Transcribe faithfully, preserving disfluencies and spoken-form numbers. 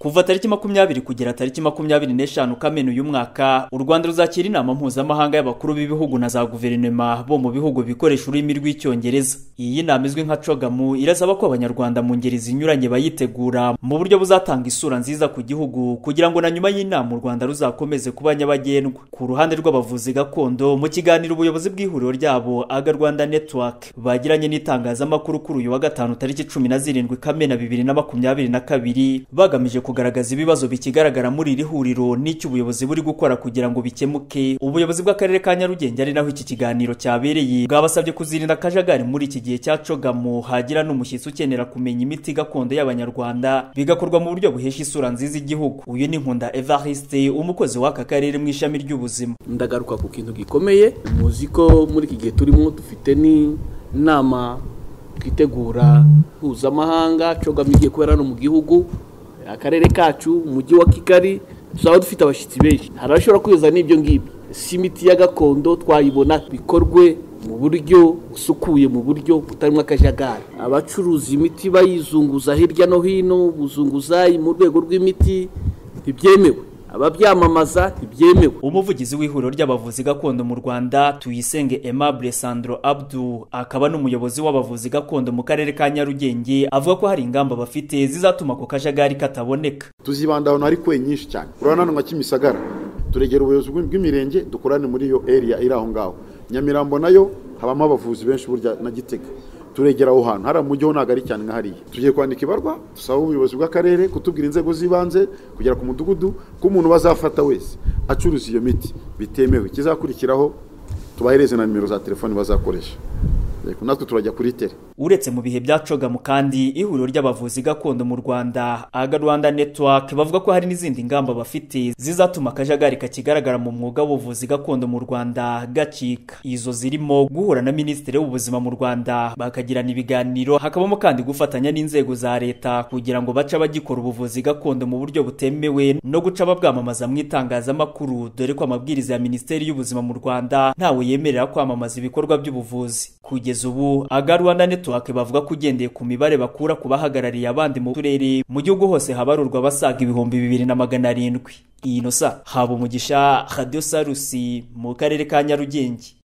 Kuva tariki makumyabiri kugera tariki makumyabiri n'eshanu Kamena uyu mwaka, u Rwanda ruzakira inama mpuzamahanga y'abakuru b'ibihugu na za guverinoma bo mu bihugu bikoresha ururimi rw'icyongereza. Iyi nama izwi nka C H O G M irasaba ko abanyarwanda mu ngeri zinyuranye bayitegura mu buryo buzatanga isura nziza ku gihugu, kugira ngo na nyuma y'inama u Rwanda ruzakomeze kuba nyabagendwa. Ku ruhande rw'abavuzi gakondo, mu kiganiro ubuyobozi bw'ihuriro ryabo A G A-Rwanda Network bagiranye n'itangazamakuru kuri uyu wa gatanu tariki cumi na zirindwi Kamena bibiri na makumyabiri na kabiri, bagamije kugaragaza ibibazo bikigaragara muri iri huriro n'icyo ubuyobozi buri gukora kugira ngo bikemuke. Ubuyobozi bw'Akarere ka Nyarugenge ari naho iki kiganiro cyabereye bwabasabye kuzirinda akajagari muri iki gihe cya C H O G M, hagira n'umushyitsi ukenera kumenya imiti gakondo y'abanyarwanda, bigakorwa mu buryo buhesha isura nziza igihugu. Uyu ni Nkunda Evariste, umukozi w'aka karere mu ishami ry'ubuzima. Ndagaruka ku kintu gikomeye, muzi ko muri iki gihe turimo dufite ni inama twitegura mpuzamahanga C H O G M igiye kubera no mu gihugu. Akarere kacu umujyi wa Kigali tuzaba dufite abashyitsi benshi, harashobora kweza n'ibyo ngibyo. Si imiti ya gakondo twayibona bikorwe mu buryo usukuye, mu buryo butarimo akajagari. Abacuruza imiti bayizunguza hirya no hino, buzunguzayi mu rwego rw'imiti ntibyemewe, ababyamamaza ntibyemewe. Umuvugizi w'ihuriro ry'abavuzi gakondo mu Rwanda, Tuyisenge Aimable Sandro Abdu, akaba n'umuyobozi w'abavuzi gakondo mu karere ka Nyarugenge, avuga ko hari ingamba bafite zizatuma ko kajagari kataboneka. Tuzibandaho ari kwe nyinshi cyane. Urabona nka Kimisagara turegera ubuyobozi bw'imirenge dukorane muri iyo area iri aho ngaho. Nyamirambo nayo habamo abavuzi benshi burya na Gitega. Turegera aho hantu hari mujyi ho nagari cyane nka hariya. Tugiye kwandika ibarwa dusaba ubuyobozi bw'akarere kutubwira inzego zibanze kugera ku mudugudu ko umuntu bazafata wese acuruza iyo miti bitemewe, kizakurikiraho tubahereze na nimero za telefone bazakoresha. Yego natwe turajya kuri tere. Uretse mu bihe bya C H O G M kandi, ihuriro ry'abavuzi gakondo mu Rwanda A G A-Rwanda Network bavuga ko hari n'izindi ngamba bafite zizatuma akajagari kakigaragara mu mwuga w'ubuvuzi gakondo mu Rwanda gacika. Izo zirimo guhura na Minisitiri w'Ubuzima mu Rwanda bakagirana ibiganiro, hakabamo kandi gufatanya n'inzego za leta kugira ngo baca bagikora ubuvuzi gakondo mu buryo butemewe no guca babwamamaza mu itangazamakuru, dore ko amabwiriza ya Minisiteri y'Ubuzima mu Rwanda ntawe yemerera kwamamaza ibikorwa by'ubuvuzi. Kugeza ubu A G A-Rwanda Network bavuga ko ugendeye ku mibare bakura ku bahagarariye abandi mu turere mu gihugu hose habarurwa basaga ibihumbi bibiri na magana arindwi. Iyi nosa haba umugisha Radio Salusi mu karere ka Nyarugenge.